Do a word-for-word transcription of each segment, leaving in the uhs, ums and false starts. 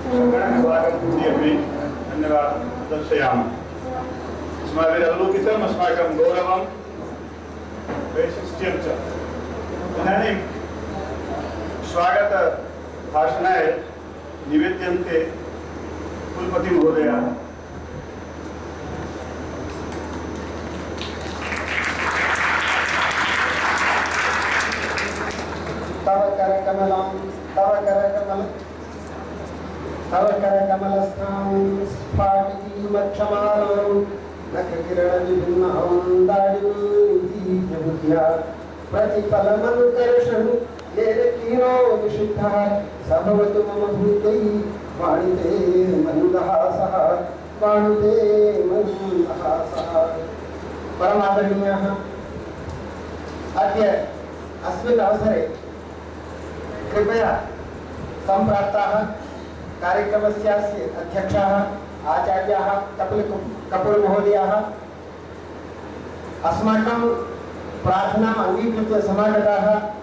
धन्यवाद दर्शयामः। अस्माभिरवलोकितम् अस्माकं गौरवं वैशिष्ट्यं च। इदानीं स्वागतभाषणाय निवेद्यन्ते कुलपतिमहोदयाः। तव करकमलं तव करकमल तव करकमलस्थां स्फाटिमक्षमालं नखकिरणविभिन्नं दाडिनीतिबुद्ध्या प्रतिफलमनुकर्षन् येन कीरो विशुद्धः स भवतु मम भूतैः वाणिते मन्दः सः वाणिते मन्दः सः। परमादरणीयः, अद्य अस्मिन् अवसरे कृपया सम्प्राप्ताः कार्यक्रमस्यास्य अध्यक्षाः आचार्याः कपिल कपूर महोदयाः अस्माकं प्रार्थनाम् अङ्गीकृत्य समागताः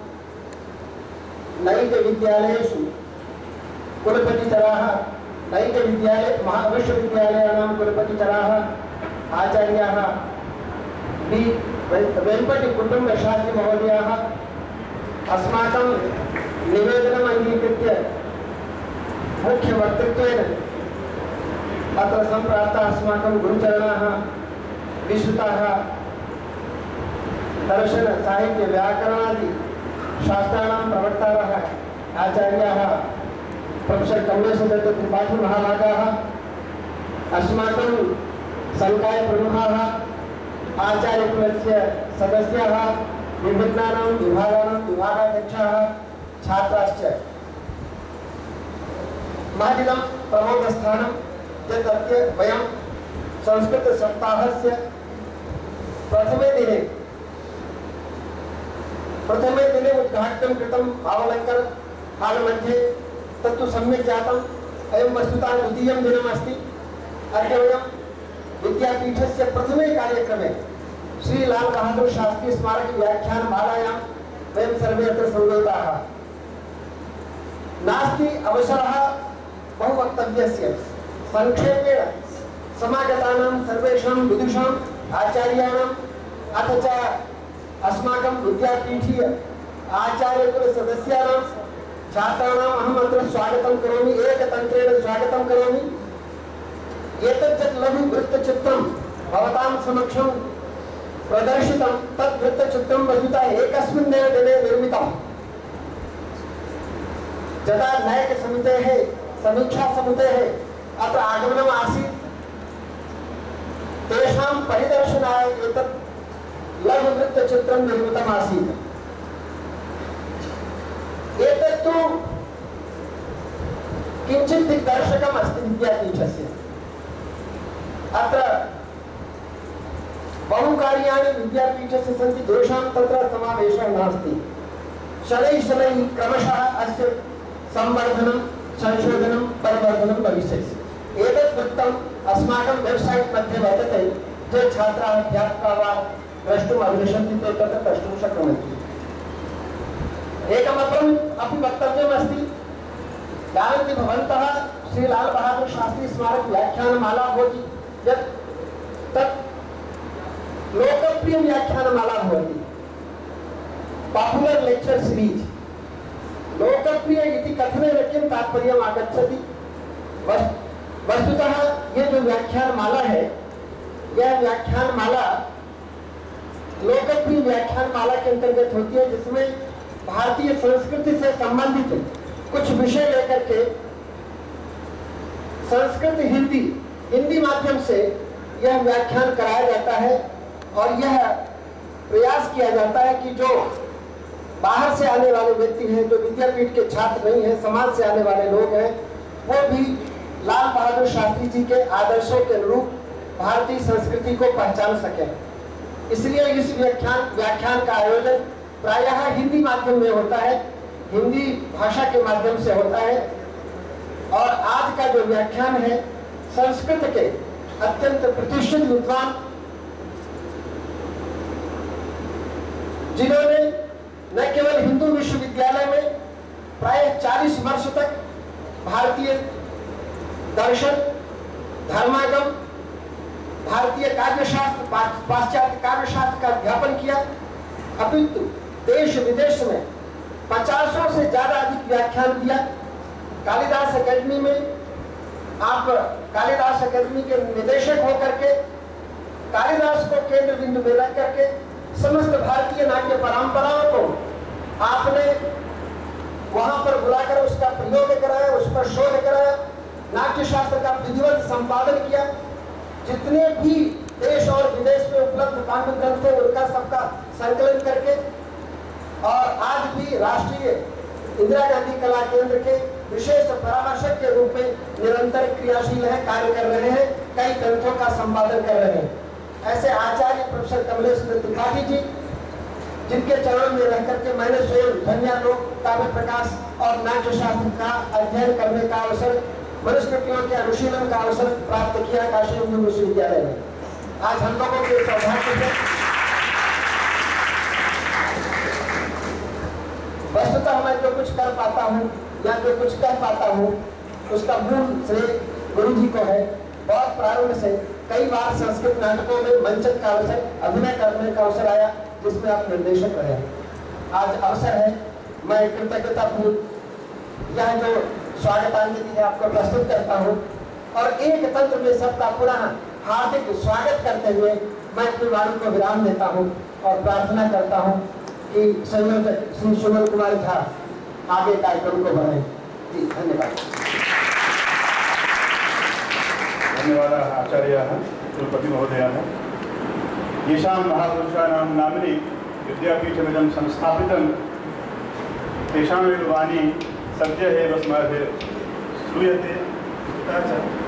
नैकविद्यालयेषु कुलपतितराः नैकविद्यालय महाविश्वविद्यालयानां कुलपतितराः आचार्याः बी वेम्पटि कुटुम्बशास्त्री महोदयाः अस्माकं निवेदनम् अङ्गीकृत्य मुख्यवक्तृत्वेन अत्र सम्प्राप्ताः अस्माकं गुरुचरणाः विश्रुताः दर्शन साहित्य व्याकरणादि शास्त्राणां प्रवक्तारः आचार्याः प्रोफेसर कमलेशदत्त त्रिपाठी महाभागाः अस्माकं संकाय प्रमुखाः आचार्यकुलस्य सदस्याः विभिन्नानां विभागानां विभागाध्यक्षाः छात्राश्च महदिदं प्रमोदस्थानं यत् अद्य वयं संस्कृतसप्ताहस्य प्रथमे दिने प्रथमे दिने उद्घाटनं कृतं भावालङ्कार हाल् मध्ये तत्तु सम्यक् जातम्। अयं वस्तुतः द्वितीयं दिनम् अस्ति। अद्य वयं विद्यापीठस्य प्रथमे कार्यक्रमे श्री लाल बहादुर शास्त्री स्मारक व्याख्यानमालायां वयं सर्वे अत्र समवेताः। नास्ति अवसरः बहुवक्तव्यस्य। संक्षेपेण समागतानां सर्वेषां विदुषाम् आचार्याणाम् अथ च अस्माकं विद्यापीठीय आचार्यकुलसदस्यानां छात्राणाम् अहम् अत्र स्वागतं करोमि, एकतन्त्रेण स्वागतं करोमि। एतत् यत् लघु वृत्तचित्रं भवतां समक्षं प्रदर्शितं तत् वृत्तचित्रं वस्तुतः एकस्मिन्नेव दिने निर्मितम्। यदा न्यायिकसमितेः समीक्षासमितेः अत्र आगमनम् आसीत् तेषां परिदर्शनाय एतत् लघुवृत्तचित्रं निर्मितम् आसीत्। एतत्तु किञ्चित् दिग्दर्शकम् अस्ति विद्यापीठस्य। अत्र बहुकार्याणि विद्यापीठस्य सन्ति, तेषां तत्र समावेशः नास्ति। शनैः शनैः क्रमशः अस्य संवर्धनं संशोधनं परिवर्धनं भविष्यति। एतत् वृत्तम् अस्माकं वेब्सैट् मध्ये वर्तते। ये छात्राः अध्यापकाः वा द्रष्टुम् अभिलषन्ति ते तत्र द्रष्टुं शक्नुवन्ति। एकमपरम् अपि वक्तव्यमस्ति। जानन्ति भवन्तः श्री लाल बहादुर शास्त्री स्मारक व्याख्यानमाला भवति यत् तत् लोकप्रिय व्याख्यानमाला भवति, पॉपुलर लेक्चर सीरीज। लोकप्रिय इति कथनेन किं तात्पर्यम् आगच्छति? वस्तुतः ये जो व्याख्यानमाला है, यह व्याख्यानमाला लोकप्रिय व्याख्यानमाला के अंतर्गत होती है, जिसमें भारतीय संस्कृति से संबंधित कुछ विषय लेकर के संस्कृत हिंदी हिंदी माध्यम से यह व्याख्यान कराया जाता है। और यह प्रयास किया जाता है कि जो बाहर से आने वाले व्यक्ति हैं, जो विद्यापीठ के छात्र नहीं हैं, समाज से आने वाले लोग हैं, वो भी लाल बहादुर शास्त्री जी के आदर्शों के अनुरूप भारतीय संस्कृति को पहचान सकें। इसलिए इस व्याख्यान व्याख्यान का आयोजन प्रायः हिंदी माध्यम में होता है, हिंदी भाषा के माध्यम से होता है। और आज का जो व्याख्यान है संस्कृत के अत्यंत प्रतिष्ठित विद्वान जिन्होंने न केवल हिंदू विश्वविद्यालय में प्राय चालीस वर्ष तक भारतीय दर्शन, धर्मागम, भारतीय काव्यशास्त्र, पाश्चात्य काव्यशास्त्र का अध्यापन किया, अपितु देश विदेश में पचासों से ज्यादा अधिक व्याख्यान दिया। कालिदास अकेडमी में आप कालिदास अकेडमी के निदेशक होकर के कालिदास को केंद्र बिंदु में रख करके समस्त भारतीय नाट्य परंपराओं को आपने वहां पर बुलाकर उसका प्रयोग कराया, उस पर शोध कराया, नाट्य शास्त्र का विधिवत संपादन किया। जितने भी देश और विदेश में उपलब्ध काव्य ग्रंथ थे उनका सबका संकलन करके और आज भी राष्ट्रीय इंदिरा गांधी कला केंद्र के विशेष परामर्शक के रूप में निरंतर क्रियाशील है, कार्य कर रहे हैं, कई ग्रंथों का संपादन कर रहे हैं। ऐसे आचार्य प्रोफेसर कमलेश त्रिपाठी जी, जिनके चरणों में रह करके मैंने स्वयं धन्यालोक, काव्य प्रकाश और नाट्य शास्त्र का अध्ययन करने का अवसर, मनुस्मृतियों के अनुशीलन का अवसर प्राप्त किया काशी हिंदू विश्वविद्यालय में। आज हम लोगों के सौभाग्य से वस्तुतः मैं जो कुछ कर पाता हूँ या जो कुछ कर पाता हूँ उसका मूल श्रेय गुरु जी को है। बहुत प्रारंभ से कई बार संस्कृत नाटकों में मंचन का अवसर, अभिनय करने का अवसर आया जिसमें आप निर्देशक रहे। आज अवसर है, मैं कृतज्ञता पूर्वक यह जो स्वागतांजलि है आपको प्रस्तुत करता हूँ और एक तंत्र में सबका पुनः हार्दिक स्वागत करते हुए मैं अपनी वाणी को विराम देता हूँ और प्रार्थना करता हूँ कि संयोजक श्री सुमन कुमार झा आगे कार्यक्रम को बढ़ाएं। जी धन्यवाद। धन्यवादाः आचार्याः कुलपति महोदयाः। येषां महापुरुषाणां नाम्नि विद्यापीठमिदं संस्थापितं तेषामेव वाणी सद्यः एव अस्माभिः श्रूयते।